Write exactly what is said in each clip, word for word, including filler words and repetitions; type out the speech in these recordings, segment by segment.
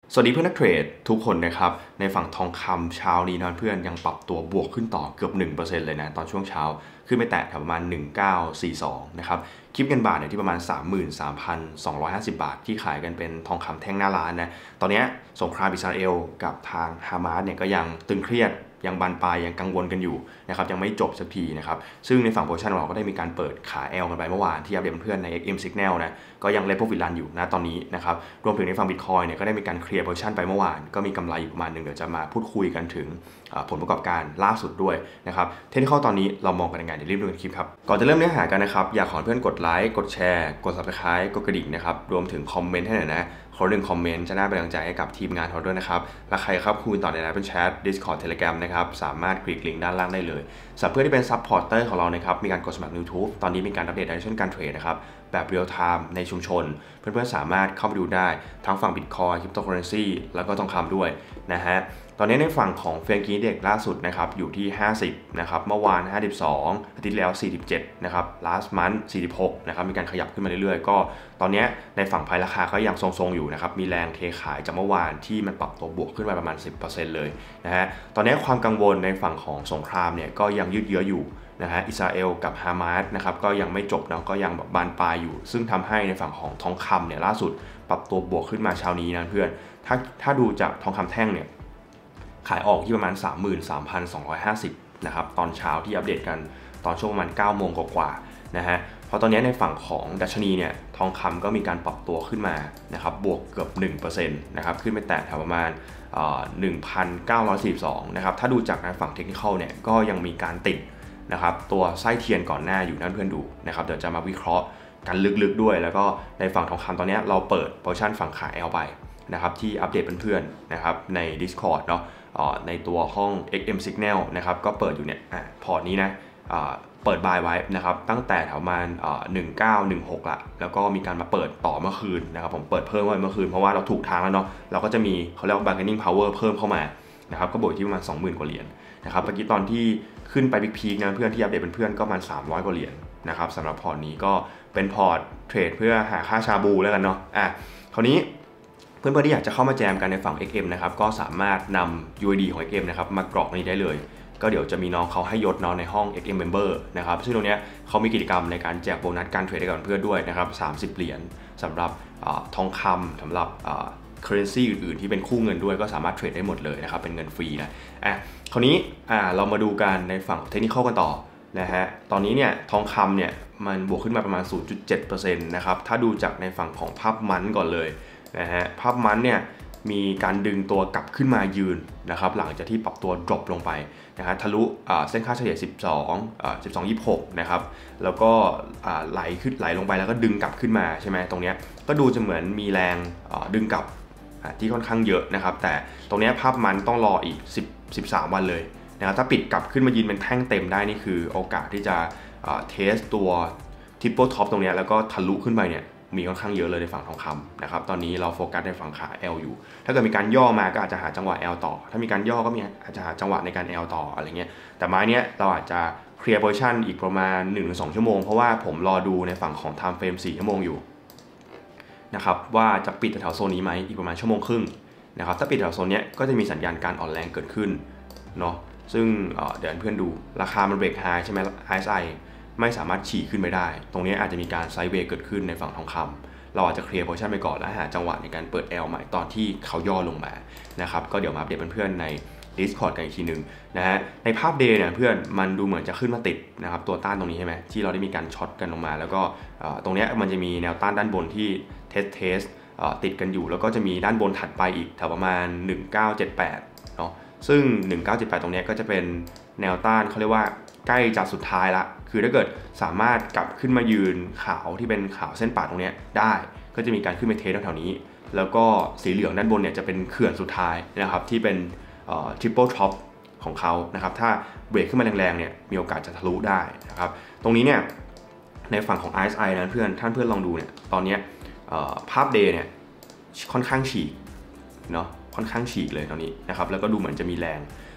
สวัสดีเพื่อนนักเทรดทุกคนนะครับในฝั่งทองคำเช้านี้นะเพื่อนยังปรับตัวบวกขึ้นต่อเกือบ หนึ่งเปอร์เซ็นต์ เลยนะตอนช่วงเช้าขึ้นไปแตะแถวประมาณหนึ่งพันเก้าร้อยสี่สิบสองนะครับคิดเงินบาทเนี่ยที่ประมาณ สามหมื่นสามพันสองร้อยห้าสิบ บาทที่ขายกันเป็นทองคำแท่งหน้าร้านนะตอนนี้สงครามอิสราเอลกับทางฮามาสเนี่ยก็ยังตึงเครียดยังบานปลายยังกังวลกันอยู่นะครับยังไม่จบสักทีนะครับซึ่งในฝั่งโพซิชันของเราก็ได้มีการเปิดขา L กันไปเมื่อวานที่อัปเดตเพื่อนใน เอ็กซ์ เอ็ม Signal นะก็ยังเลทโปรฟิตรันอยู่นะตอนนี้นะครับรวมถึงในฝั่ง Bitcoin เนี่ยก็ได้มีการเคลียร์โพซิชันไปเมื่อวานก็มีกำไรอยู่ประมาณหนึ่งเดี๋ยวจะมาพูดคุยกันถึงผลประกอบการล่าสุดด้วยนะครับเทคนิคตอนนี้เรามองกันยังไงเดี๋ยวรีบดูกันคลิปครับก่อนจะเริ่มเนื้อหากันนะครับอยากขอเพื่อนกดไลค์กดแชร์กด Subscribe กดกระดิ่งนะครับรวมถึงคอมเมนต์ให้หน่อยนะขอหนึ่งคอมเมนต์จะน่าเป็นกำลังใจให้กับทีมงานเราด้วยนะครับและใครครับคุยต่อในไลน์เป็นแชท Discord Telegram นะครับสามารถคลิกลิงก์ด้านล่างได้เลยสำหรับเพื่อนที่เป็นซัพพอร์ตเตอร์ของเรานะครับมีการกดสมัคร YouTube ตอนนี้มีการอัปเดตในช่วงการเทรดนะครับแบบเรียลไทม์ในชุมชนเพื่อนๆสามารถเข้าไปดูได้ทั้งฝั่ง Bitcoin Cryptocurrency แล้วก็ทองคำด้วยนะฮะตอนนี้ในฝั่งของเฟรนกีเด็กล่าสุดนะครับอยู่ที่ห้าสิบนะครับเมื่อวานห้าสิบสองอาทิตย์แล้วสี่สิบเจ็ดนะครับ last month สี่สิบหกนะครับมีการขยับขึ้นมาเรื่อยๆก็ตอนนี้ในฝั่งพายราคาก็ยังทรงๆอยู่นะครับมีแรงเทขายจากเมื่อวานที่มันปรับตัวบวกขึ้นมาประมาณ สิบเปอร์เซ็นต์ เลยนะฮะตอนนี้ความกังวลในฝั่งของสงครามเนี่ยก็ยังยืดเยื้ออยู่นะฮะอิสราเอลกับฮามาสนะครับก็ยังไม่จบนะก็ยังแบบบานปลายอยู่ซึ่งทำให้ในฝั่งของทองคำเนี่ยล่าสุดปรับตัวบวกขึ้นมาเช้านี้นะเพื่อนถ้าถ้าดูจากทองคำแท่งเนี่ยขายออกที่ประมาณ สามหมื่นสามพันสองร้อยห้าสิบ นะครับตอนเช้าที่อัปเดตกันตอนช่วงประมาณเก้าโมงกว่าๆนะฮะเพราะตอนนี้ในฝั่งของดัชนีเนี่ยทองคำก็มีการปรับตัวขึ้นมานะครับบวกเกือบ หนึ่งเปอร์เซ็นต์ นะครับขึ้นไปแตะแถวประมาณ หนึ่งพันเก้าร้อยสี่สิบสอง นะครับถ้าดูจากในฝั่งเทคนิคเนี่ยก็ยังมีการติดนะครับตัวไส้เทียนก่อนหน้าอยู่นั่นเพื่อนดูนะครับเดี๋ยวจะมาวิเคราะห์กันลึกๆด้วยแล้วก็ในฝั่งทองคำตอนนี้เราเปิดโพซิชั่นฝั่งขา L ไปนะครับที่อัปเดตเพื่อนๆนะครับใน Discord เนาะในตัวห้อง เอ็กซ์ เอ็ม Signal นะครับก็เปิดอยู่เนี่ยพอร์ตนี้นะเปิดบายไว้นะครับตั้งแต่แถวประมาณหนึ่งพันเก้าร้อยสิบหกละแล้วก็มีการมาเปิดต่อเมื่อคืนนะครับผมเปิดเพิ่มไว้เมื่อคืนเพราะว่าเราถูกทางแล้วเนาะเราก็จะมีเขาเรียกว่า bargaining power เพิ่มเข้ามานะครับก็บวกที่ประมาณ สองหมื่น กว่าเหรียญนะครับเมื่อกี้ตอนที่ขึ้นไปพีคๆนะเพื่อนที่อัปเดตเป็นเพื่อนก็ประมาณสามร้อยกว่าเหรียญนะครับสำหรับพอร์ตนี้ก็เป็นพอร์ตเทรดเพื่อหาค่าชาบูแล้วกันเนาะอ่ะคราวนี้เพื่อนๆที่อยากจะเข้ามาแจมกันในฝั่ง เอ็กซ์ เอ็ม นะครับก็สามารถนำ ยู ไอ ดี ของ เอ็กซ์ เอ็ม นะครับมากรอกนี้ได้เลยก็เดี๋ยวจะมีน้องเขาให้ยศน้องในห้อง เอ็กซ์ เอ็ม Member นะครับซึ่งตรงนี้เขามีกิจกรรมในการแจกโบนัสการเทรดให้กับเพื่อนด้วยนะครับสามสิบเหรียญสำหรับทองคำสำหรับ currency อื่นๆที่เป็นคู่เงินด้วยก็สามารถเทรดได้หมดเลยนะครับเป็นเงินฟรีนะอ่ะคราวนี้อ่าเรามาดูกันในฝั่งเทคนิคกันต่อนะฮะตอนนี้เนี่ยทองคำเนี่ยมันบวกขึ้นมาประมาณ ศูนย์จุดเจ็ดเปอร์เซ็นต์ นะครับถ้าดูจากในฝั่งของภาพมันก่อนเลยนะฮะภาพมันเนี่ยมีการดึงตัวกลับขึ้นมายืนนะครับหลังจากที่ปรับตัว drop ลงไปนะฮะทะลุเส้นค่าเฉลี่ยสิบสองอ่าสิบสอง ยี่สิบหกนะครับแล้วก็ไหลขึ้นไหลลงไปแล้วก็ดึงกลับขึ้นมาใช่ไหมตรงนี้ก็ดูจะเหมือนมีแรงดึงกลับที่ค่อนข้างเยอะนะครับแต่ตรงนี้ภาพมันต้องรออีกสิบ สิบสามวันเลยนะครับถ้าปิดกลับขึ้นมายืนเป็นแท่งเต็มได้นี่คือโอกาสที่จะเทสตัว triple top ตรงนี้แล้วก็ทะลุขึ้นไปเนี่ยมีค่อนข้างเยอะเลยในฝั่งทองคำนะครับตอนนี้เราโฟกัสในฝั่งขา L อยู่ถ้าเกิดมีการย่อมาก็อาจจะหาจังหวะ L ต่อถ้ามีการย่อก็มีอาจจะหาจังหวะในการ L ต่ออะไรเงี้ยแต่ไม้เนี้ยเราอาจจะเคลียร์โพซิชั่นอีกประมาณ หนึ่งถึงสอง ชั่วโมงเพราะว่าผมรอดูในฝั่งของ time frame สี่ชั่วโมงอยู่นะครับว่าจะปิดแถวโซนนี้ไหมอีกประมาณชั่วโมงครึ่งนะครับถ้าปิดแถวโซนนี้ก็จะมีสัญญาณการอ่อนแรงเกิดขึ้นเนาะซึ่งเดี๋ยวเพื่อนดูราคามันเบรกไฮใช่ไหม ไอ เอส ไอ ไม่สามารถฉี่ขึ้นไปได้ตรงนี้อาจจะมีการไซด์เวย์เกิดขึ้นในฝั่งทองคำเราอาจจะเคลียร์โพซิชั่นไปก่อนแล้วหาจังหวะในการเปิด L ใหม่ตอนที่เขาย่อลงมานะครับก็เดี๋ยวมาอัปเดตเพื่อนๆใน Discord กันอีกทีนึงนะฮะในภาพ Day เนี่ยเพื่อนมันดูเหมือนจะขึ้นมาติดนะครับตัวต้านตรงนี้ใช่ไหมที่เราได้มีการช็อตกันลงมาแล้วก็ตรงนี้มันจะมีแนวต้านด้านบนที่เทสเทสติดกันอยู่แล้วก็จะมีด้านบนถัดไปอีกแถวประมาณหนึ่งพันเก้าร้อยเจ็ดสิบแปดเนาะซึ่งหนึ่งพันเก้าร้อยเจ็ดสิบแปดตรงนี้ก็จะเป็นแนวต้านเขาเรียกว่าใกล้จะสุดท้ายละคือถ้าเกิดสามารถกลับขึ้นมายืนขาวที่เป็นขาวเส้นปาดตรงนี้ได้ก็จะมีการขึ้นไปเทสแถวๆนี้แล้วก็สีเหลืองด้านบนเนี่ยจะเป็นเขื่อนสุดท้ายนะครับที่เป็น triple top ของเขานะครับถ้าเบรกขึ้นมาแรงๆเนี่ยมีโอกาสจะทะลุได้นะครับตรงนี้เนี่ยในฝั่งของ ไอ เอส ไอ นะเพื่อนท่านเพื่อนลองดูเนี่ยตอนนี้ภาพ Day เนี่ยค่อนข้างฉีกเนาะค่อนข้างฉีกเลยตอนนี้นะครับแล้วก็ดูเหมือนจะมีแรง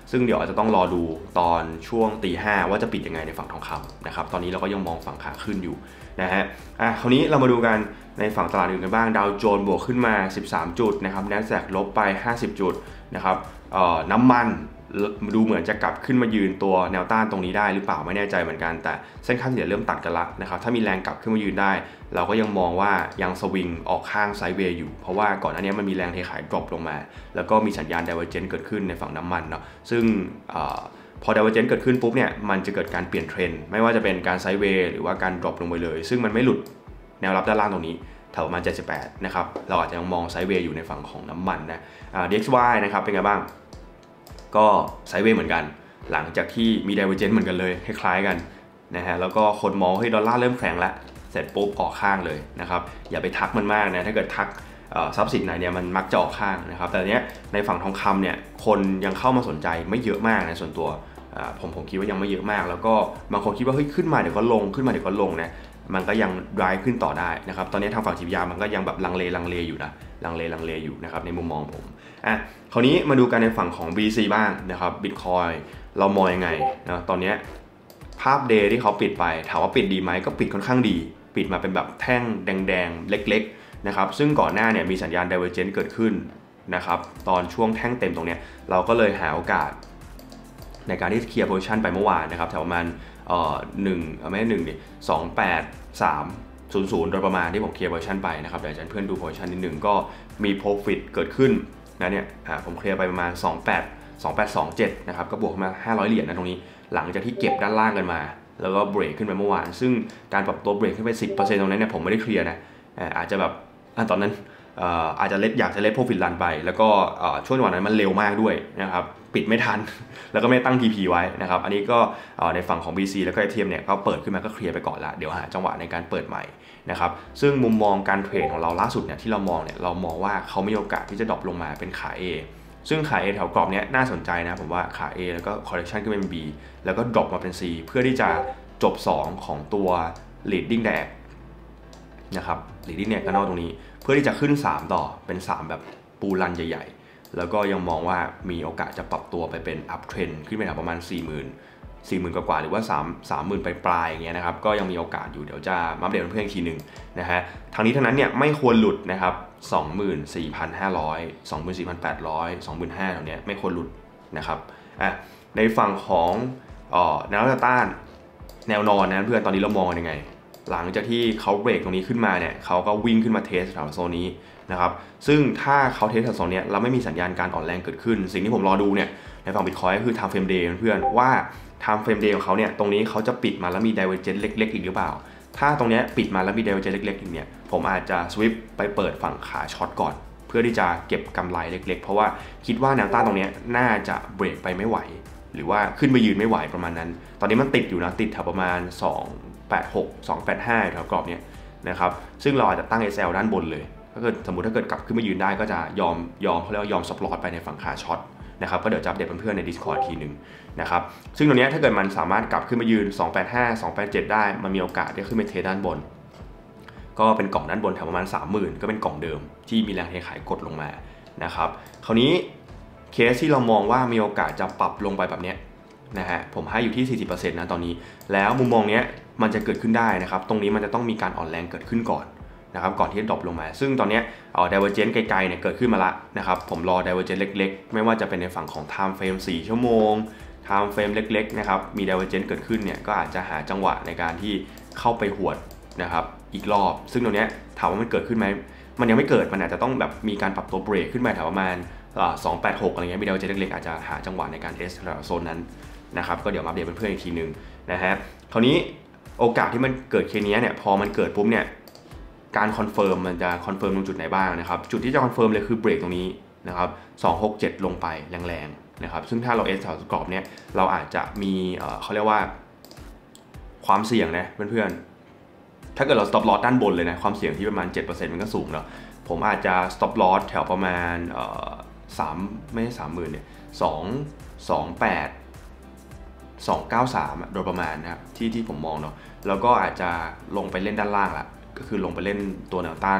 ซึ่งเดี๋ยวอาจจะต้องรอดูตอนช่วงตีห้าว่าจะปิดยังไงในฝั่งทองคำนะครับตอนนี้เราก็ยังมองฝั่งขาขึ้นอยู่นะฮะอ่ะคราวนี้เรามาดูกันในฝั่งตลาดอื่นกันบ้างดาวโจนส์บวกขึ้นมาสิบสามจุดนะครับ NASDAQ ลบไปห้าสิบจุดนะครับเอ่อน้ำมันดูเหมือนจะกลับขึ้นมายืนตัวแนวต้านตรงนี้ได้หรือเปล่าไม่แน่ใจเหมือนกันแต่เส้นค่าเฉลี่ยเริ่มตัดกันละนะครับถ้ามีแรงกลับขึ้นมายืนได้เราก็ยังมองว่ายังสวิงออกข้างไซด์เวย์อยู่เพราะว่าก่อนหน้านี้มันมีแรงเทขายดรอปลงมาแล้วก็มีสัญญาณ Divergence เกิดขึ้นในฝั่งน้ำมันเนาะซึ่งพอ Divergence เกิดขึ้นปุ๊บเนี่ยมันจะเกิดการเปลี่ยนเทรนด์ไม่ว่าจะเป็นการไซด์เวย์หรือว่าการดรอปลงไปเลยซึ่งมันไม่หลุดแนวรับด้านล่างตรงนี้แถวประมาณเจ็ดสิบแปดนะครับเราอาจจะยังมองไซด์เวย์อยู่ในฝั่งของน้ำมันนะ ดี เอ็กซ์ วาย นะครับเป็นไงบ้างก็ไซด์เวย์เหมือนกันหลังจากที่มี Divergence เหมือนกันเลยคล้ายๆกันนะฮะแล้วก็คนมองให้ดอลลาร์เริ่มแข็งแล้วเสร็จปุ๊บออกข้างเลยนะครับอย่าไปทักมันมากนะถ้าเกิดทักทรัพย์สินไหนเนี่ยมันมักจะออกข้างนะครับแต่เนี้ยในฝั่งทองคำเนี่ยคนยังเข้ามาสนใจไม่เยอะมากในส่วนตัวผมผมคิดว่ายังไม่เยอะมากแล้วก็บางคนคิดว่าเฮ้ยขึ้นมาเดี๋ยวก็ลงขึ้นมาเดี๋ยวก็ลงนะมันก็ยังดรายขึ้นต่อได้นะครับตอนนี้ทางฝั่งจิบยามันก็ยังแบบลังเลลังเลอยู่นะลังเลลังเลอยู่นะครับในมุมมองผมอ่ะคราวนี้มาดูกันในฝั่งของ บี ซี บ้างนะครับ Bitcoin เรามองยังไงนะตอนนี้ภาพเดย์ที่เขาปิดไปถามว่าปิดดีไหมก็ปิดค่อนข้างดีปิดมาเป็นแบบแท่งแดงๆเล็กๆนะครับซึ่งก่อนหน้าเนี่ยมีสัญญาณ Divergence เกิดขึ้นนะครับตอนช่วงแท่งเต็มตรงเนี้ยเราก็เลยหาโอกาสในการที่เคลียร์โพซิชันไปเมื่อวานนะครับแถวประมาณเอ่อหนึ่งไม่ใช่หนึ่งดิสองแปดสามศูนย์ศูนย์โดยประมาณที่ผมเคลียร์โพซิชันไปนะครับเดี๋ยวอาจารย์เพื่อนดูโพซิชันนิดหนึ่งก็มี Profit เกิดขึ้นนะเนี่ยผมเคลียร์ไปประมาณสองแปด สองแปดสองเจ็ดนะครับก็บวกมาห้าร้อยเหรียญนะตรงนี้หลังจากที่เก็บด้านล่างกันมาแล้วก็เบรกขึ้นไปเมื่อวานซึ่งการปรับตัวเบรกขึ้นไป สิบเปอร์เซ็นต์ ตรงนั้นเนี่ยผมไม่ได้เคลียร์นะอาจจะแบบตอนนั้นอาจจะเล็ดอยากจะเล็ดโปรฟิตรันไปแล้วก็ช่วงวันนั้นมันเร็วมากด้วยนะครับปิดไม่ทันแล้วก็ไม่ตั้ง ที พี ไว้นะครับอันนี้ก็ในฝั่งของ บี ซี แล้วก็ เอ ที เอ็ม เนี่ยก็เปิดขึ้นมาก็เคลียร์ไปก่อนละเดี๋ยวหาจังหวะในการเปิดใหม่นะครับซึ่งมุมมองการเทรดของเราล่าสุดเนี่ยที่เรามองเนี่ยเรามองว่าเขามีโอกาสที่จะดรอปลงมาเป็นขา A ซึ่งขา A แถวกรอบนี้น่าสนใจนะผมว่าขา A แล้วก็ correction ขึ้นเป็น B แล้วก็ดรอปมาเป็น C เพื่อที่จะจบสองของตัว leading edge นะครับ leading diagonal ตรงนี้เพื่อที่จะขึ้นสามต่อเป็นสามแบบปูรันใหญ่ๆแล้วก็ยังมองว่ามีโอกาสจะปรับตัวไปเป็น up trend ขึ้นไปแถวประมาณ สี่หมื่น สี่หมื่น กว่าๆหรือว่า3 สามหมื่นปลายๆอย่างเงี้ยนะครับก็ยังมีโอกาสอยู่เดี๋ยวจะมาอัปเดตเพื่อนอีกทีหนึ่งนะฮะทางนี้ทั้งนั้นเนี่ยไม่ควรหลุดนะครับ สองหมื่นสี่พันห้าร้อย สองหมื่นสี่พันแปดร้อย สองหมื่นห้าพัน แถวเนี้ยไม่ควรหลุดนะครับอ่ะในฝั่งของเอ่อแนวต้านแนวนอนนะเพื่อนตอนนี้เรามองยังไงหลังจากที่เขาเบรกตรงนี้ขึ้นมาเนี่ยเขาก็วิ่งขึ้นมาเทสแถวโซนนี้นะครับซึ่งถ้าเขาเทสแถวโซนนี้แล้วไม่มีสัญญาณการอ่อนแรงเกิดขึ้นสิ่งที่ผมรอดูเนี่ยในฝั่ง Bitcoin ก็คือ time frame day เพื่อนว่า time frame day ของเขาเนี่ยตรงนี้เขาจะปิดมาแล้วมี divergence เล็กๆอีกหรือเปล่าถ้าตรงนี้ปิดมาแล้วมี divergence เล็กๆอีกเนี่ยผมอาจจะ swip ไปเปิดฝั่งขาช็อตก่อนเพื่อที่จะเก็บกำไรเล็กๆเพราะว่าคิดว่าแนวต้านตรงนี้น่าจะเบรกไปไม่ไหวหรือว่าขึ้นไปยืนไม่ไหวประมาณนั้นตอนนี้มันติดอยู่นะติดแถวประมาณสองแปดหก สองแปดห้าแถวกรอบเนี่ยนะครับซึ่งเราอาจจะตั้ง เอส แอล ด้านบนเลยถ้าเกิดสมมุติถ้าเกิดกลับขึ้นมายืนได้ก็จะยอมยอมเขาเรียกว่ายอมสปอร์ตไปในฝั่งขาช็อตนะครับก็เดี๋ยวจะอัปเดตเพื่อนๆใน Discord ทีนึงนะครับซึ่งตรงนี้ถ้าเกิดมันสามารถกลับขึ้นมายืนสองแปดห้า สองแปดเจ็ดได้มันมีโอกาสที่ขึ้นไปเทด้านบนก็เป็นกล่องด้านบนแถวประมาณ สามหมื่น ก็เป็นกล่องเดิมที่มีแรงเทขายกดลงมานะครับคราวนี้เคสที่เรามองว่ามีโอกาสจะปรับลงไปแบบนี้นะฮะผมให้อยู่ที่ สี่สิบเปอร์เซ็นต์ นะตอนนี้แล้วมุมมองนี้มันจะเกิดขึ้นได้นะครับตรงนี้มันจะต้องมีการอ่อนแรงเกิดขึ้นก่อนนะครับก่อนที่จะดรอปลงมาซึ่งตอนนี้เอา divergence ไกลๆเนี่ยเกิดขึ้นมาละนะครับผมรอ divergence เล็กๆไม่ว่าจะเป็นในฝั่งของ time frame สี่ชั่วโมง time frame เล็กๆนะครับมี divergence เกิดขึ้นเนี่ยก็อาจจะหาจังหวะในการที่เข้าไปหวดนะครับอีกรอบซึ่งตรงนี้ถามว่ามันเกิดขึ้นไหมมันยังไม่เกิดมันอาจจะต้องแบบมีการปรับตัวเบรกขึ้นไปแถวประมาณสองแปดหกอะไรเงี้ยมี divergence เล็กๆอาจจะหาจังหวะในการเทสโซนนั้นนะครับก็เดี๋ยวมาอัปเดตเพื่อนๆอีกทีนึงนะฮะคราวนี้โอกาสที่มันเกิดเคสนี้เนี่ยพอมันเกิดปุ๊บเนี่ยการคอนเฟิร์มมันจะคอนเฟิร์มตรงจุดไหนบ้างนะครับจุดที่จะคอนเฟิร์มเลยคือเบรกตรงนี้นะครับสองหกเจ็ดลงไปแรงๆนะครับซึ่งถ้าเราเอสแถวกรอบเนี่ยเราอาจจะมีเขาเรียกว่าความเสี่ยงนะเพื่อนๆถ้าเกิดเรา stop loss ด้านบนเลยนะความเสี่ยงที่ประมาณ เจ็ดเปอร์เซ็นต์ มันก็สูงเนาะผมอาจจะ stop loss แถวประมาณสามไม่ใช่สามหมื่นเนี่ยสองสองแปดสองเก้าสามโดยประมาณนะครับที่ที่ผมมองเนาะแล้วก็อาจจะลงไปเล่นด้านล่างละก็คือลงไปเล่นตัวแนวต้าน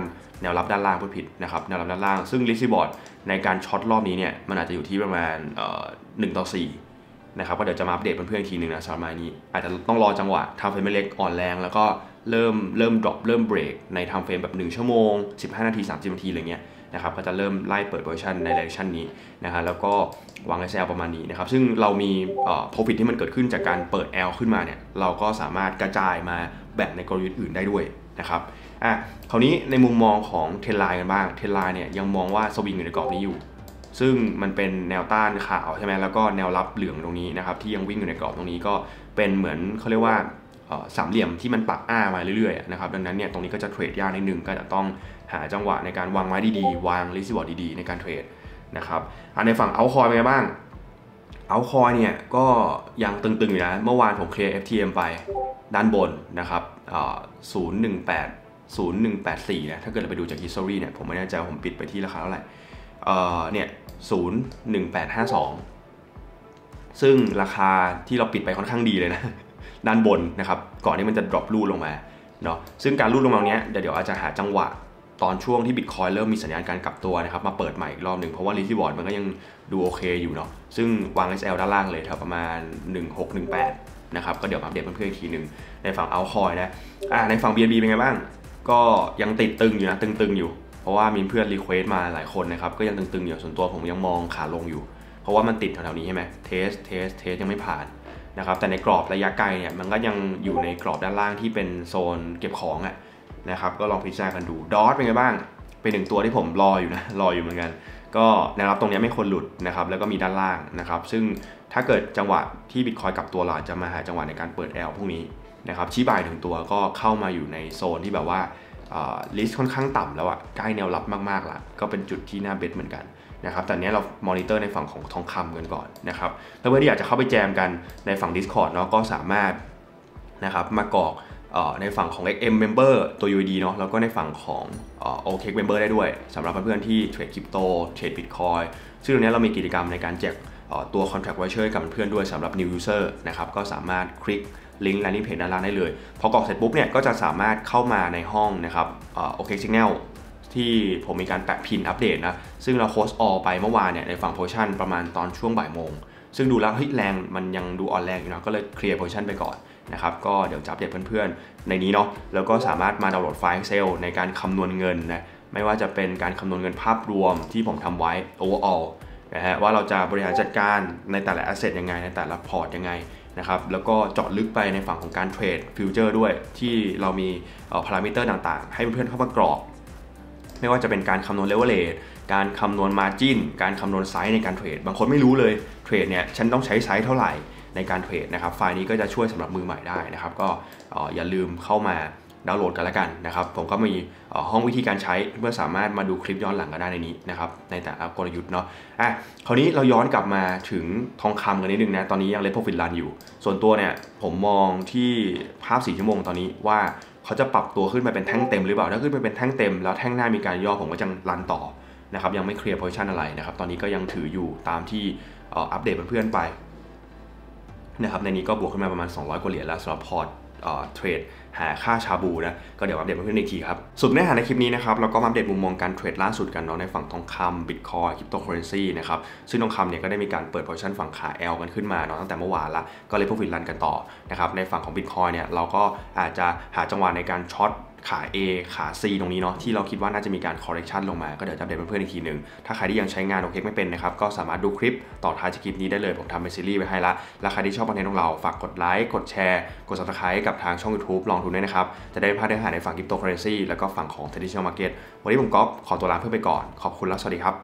แนวรับด้านล่างพูดผิดนะครับแนวรับด้านล่างซึ่งลิซี่บอร์ดในการช็อตรอบนี้เนี่ยมันอาจจะอยู่ที่ประมาณเอ่อหนึ่งต่อสี่นะครับก็เดี๋ยวจะมาอัปเดตเพื่อนๆอีกทีนึงนะสำหรับไม้นี้อาจจะต้องรอจังหวะทำเฟรมเล็กอ่อนแรงแล้วก็เริ่มเริ่มดรอปเริ่มเบรกในทำเฟรมแบบหนึ่งชั่วโมงสิบห้านาทีสามสิบนาทีอะไรเงี้ยนะครับก็จะเริ่มไล่เปิดโพซิชันในไดเรคชันนี้นะฮะแล้วก็วาง เอส แอล ประมาณนี้นะครับซึ่งเรามีเอ่อ profit ที่มันเกิดขึ้นจากการเปิด L ขึ้นมาเนี่ยเราก็สามารถกระจายมาแบ่งในกลยุทธ์อื่นได้ด้วยนะครับอ่ะคราวนี้ในมุมมองของเทรนไลน์กันบ้างเทรนไลน์เนี่ยยังมองว่าสวิงอยู่ในกรอบนี้อยู่ซึ่งมันเป็นแนวต้านขาวใช่ไหมแล้วก็แนวรับเหลืองตรงนี้นะครับที่ยังวิ่งอยู่ในกรอบตรงนี้ก็เป็นเหมือนเขาเรียกว่าสามเหลี่ยมที่มันปักอ้ามาเรื่อยๆนะครับดังนั้นเนี่ยตรงนี้ก็จะเทรดยากนิดนึงก็จะต้องหาจังหวะในการวางไม้ดีๆวางลิสต์บอร์ดดีๆในการเทรดนะครับในฝั่งเอาคอยเป็นไงบ้างเอาคอยเนี่ยก็ยังตึงๆอยู่นะเมื่อวานผมเคลียร์ เอฟ ที เอ็ม ไปด้านบนนะครับศูนย์หนึ่งแปดศูนย์หนึ่งแปดสี่นะถ้าเกิดเราไปดูจาก history เนี่ยผมไม่แน่ใจว่าผมปิดไปที่ราคาเท่าไหร่เนี่ยศูนย์หนึ่งแปดห้าสองซึ่งราคาที่เราปิดไปค่อนข้างดีเลยนะด้านบนนะครับก่อนที่มันจะ drop รูดลงมาเนาะซึ่งการรูดลงมาเนี้ยเดี๋ยวอาจจะหาจังหวะตอนช่วงที่ Bitcoin เริ่มมีสัญญาณการกลับตัวนะครับมาเปิดใหม่อีกรอบหนึ่งเพราะว่าลิซี่บอร์ดมันก็ยังดูโอเคอยู่เนาะซึ่งวาง เอส แอล ด้านล่างเลยแถวประมาณหนึ่งหกหนึ่งแปดนะครับก็เดี๋ยวมาอัปเดตเพื่อนๆอีกทีนึงในฝั่งเอาคอยนะอ่าในฝั่ง บี เอ็น บี เป็นไงบ้างก็ยังติดตึงอยู่นะตึงๆอยู่เพราะว่ามีเพื่อนรีเควสมาหลายคนนะครับก็ยังตึงๆอยู่ส่วนตัวผมยังมองขาลงอยู่เพราะว่ามันติดแถวๆนี้ใช่ไหมเทสเทสเทสยังไม่ผ่านนะครับแต่ในกรอบระยะไกลเนี่ยมันก็ยังอยู่ในกรอบด้านล่างที่เป็นโซนเก็บของอะนะครับก็ลองพิจารณากันดูดอทเป็นไงบ้างเป็นหนึ่งตัวที่ผมรออยู่นะรออยู่เหมือนกันก็แนวรับตรงนี้ไม่ควรหลุดนะครับแล้วก็มีด้านล่างนะครับซึ่งถ้าเกิดจังหวะที่ Bitcoin กลับตัวเราจะมาหาจังหวะในการเปิด L พวกนี้นะครับชี้บ่ายถึงตัวก็เข้ามาอยู่ในโซนที่แบบว่าลิสต์ค่อนข้างต่ำแล้วอะใกล้แนวรับมากๆละก็เป็นจุดที่น่าเบสเหมือนกันนะครับแต่เนี้ยเรามอนิเตอร์ในฝั่งของทองคำกันก่อนนะครับถ้าเพื่อนที่อยากจะเข้าไปแจมกันในฝั่ง Discord เนาะก็สามารถนะครับมากรอกในฝั่งของ เอ็กซ์ เอ็ม Member ตัว ยู ไอ ดี เนาะแล้วก็ในฝั่งของ โอ เค Member ได้ด้วยสำหรับเพื่อนๆที่เทรดคริปโตเทรด Bitcoin ซึ่งตรงนี้เรามีกิจกรรมในการแจกตัว Contract Voucher กับเพื่อนๆด้วยสำหรับ New User นะครับก็สามารถคลิกลิงก์ landing page ด้านล่างได้เลยพอกรอกเสร็จปุ๊บเนี่ยก็จะสามารถเข้ามาในห้องนะครับโอเค Signal ที่ผมมีการแปะพินอัปเดตนะซึ่งเราโค้ชออไปเมื่อวานเนี่ยในฝั่งโพซิชันประมาณตอนช่วงบ่ายโมงซึ่งดูแล้วเฮ้ยแรงมันยังดูอ่อนแรงอยู่นะก็เลยเคลียร์โพซิชันไปก่อนนะครับก็เดี๋ยวจะอัปเดตเพื่อนๆในนี้เนาะแล้วก็สามารถมาดาวน์โหลดไฟล์ Excel ในการคำนวณเงินนะไม่ว่าจะเป็นการคำนวณเงินภาพรวมที่ผมทำไว้ overall นะฮะว่าเราจะบริหารจัดการในแต่ละ asset ยังไงในแต่ละพอร์ตยังไงนะครับแล้วก็เจาะลึกไปในฝั่งของการเทรดฟิวเจอร์ด้วยที่เรามีพารามิเตอร์ต่างๆให้เพื่อนๆเข้ามากรอกไม่ว่าจะเป็นการคำนวณเลเวลเลทการคำนวณมาร์จิ้นการคำนวณไซส์ในการเทรดบางคนไม่รู้เลยเทรดเนี่ยฉันต้องใช้ไซส์เท่าไหร่ในการเทรดนะครับไฟล์นี้ก็จะช่วยสำหรับมือใหม่ได้นะครับก็อย่าลืมเข้ามาดาวน์โหลดกันแล้วกันนะครับผมก็มีห้องวิธีการใช้เพื่อสามารถมาดูคลิปย้อนหลังกันได้ในนี้นะครับในแต่ละกลยุทธ์เนาะอ่ะคราวนี้เราย้อนกลับมาถึงทองคำกันนิดนึงนะตอนนี้ยังเลทโปรฟิตรันอยู่ส่วนตัวเนี่ยผมมองที่ภาพสี่ชั่วโมงตอนนี้ว่าเขาจะปรับตัวขึ้นไปเป็นแท่งเต็มหรือเปล่าถ้าขึ้นไปเป็นแท่งเต็มแล้วแท่งหน้ามีการย่อผมก็จะรันต่อนะครับยังไม่เคลียร์โพซิชันอะไรนะครับตอนนี้ก็ยังถืออยู่ตามที่อัปเดตเพื่อนๆไปนะครับในนี้ก็บวกขึ้นมาประมาณสองร้อยกว่าเหรียญแล้วสำหรับพอร์ตเทรดหาค่าชาบูนะก็เดี๋ยวอัปเดตเพื่อนๆอีกทีครับสุดเนื้อหาในคลิปนี้นะครับเราก็มาอัปเดตมุมมองการเทรดล่าสุดกันเนาะในฝั่งทองคำ Bitcoin Cryptocurrency นะครับซึ่งทองคำเนี่ยก็ได้มีการเปิดโพซิชันฝั่งขา L กันขึ้นมาเนาะตั้งแต่เมื่อวานละก็เลย Profit Run กันต่อนะครับในฝั่งของ Bitcoin เนี่ยเราก็อาจจะหาจังหวะในการช็อตขา A ขา C ตรงนี้เนาะที่เราคิดว่าน่าจะมีการ correction ลงมาก็เดี๋ยวจะอัปเดตเพื่อนๆอีกทีนึงถ้าใครที่ยังใช้งานโอเคไม่เป็นนะครับก็สามารถดูคลิปต่อท้ายจากคลิปนี้ได้เลยผมทำเป็นซีรีส์ไว้ให้ละและใครที่ชอบคอนเทนต์ของเราฝากกดไลค์กดแชร์กด Subscribe กับทางช่อง YouTube ลองทุนด้วยนะครับจะได้ไม่พลาดเนื้อหาในฝั่ง Cryptocurrency แล้วก็ฝั่งของ Traditional Market วันนี้ผมก๊อฟขอตัวลาเพื่อนไปก่อนขอบคุณและสวัสดีครับ